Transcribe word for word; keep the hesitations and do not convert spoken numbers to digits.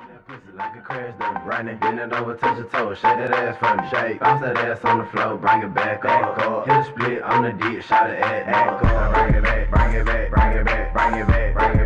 That pussy like a crash dummy. Running, bend it over, touch your toes, shake that ass from the shake. Bounce that ass on the floor, bring it back up. Back up. Hit a split on the dick, shot it at, at go. Bring it back, bring it back, bring it back, bring it back, bring it back.